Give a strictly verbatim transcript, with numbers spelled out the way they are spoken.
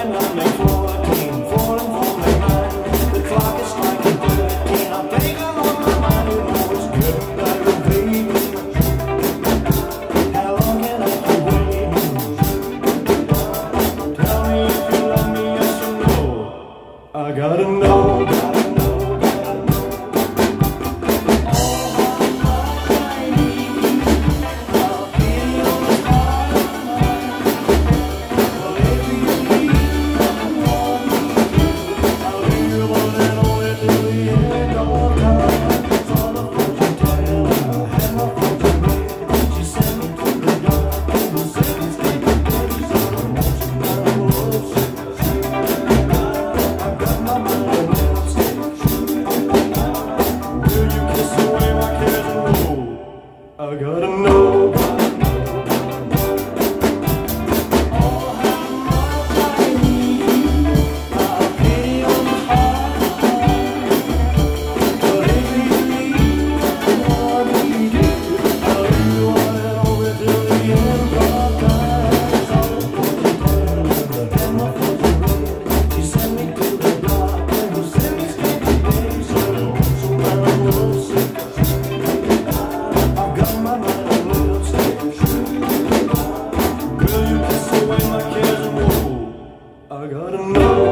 I gotta know, gotta know, gotta know. I need you. I'll be on the heart of mine. Whatever you need, I want you. I'll be your one and only till the end of time. It's all a fortune tale. I had my fortune read. She sent me to the dark and the seconds take the days. I want you now, love sick. I gotta know, gotta know, gotta know. Oh, how much I need you. I'll pity on the heart of mine. Whatever you need, I want me to. I'll be the one and only till the end of time. It's all a fortune tale, and I had my fortune read. She sent me to the dark, and the city's empty days. So I want some kind of love sick. I gotta know.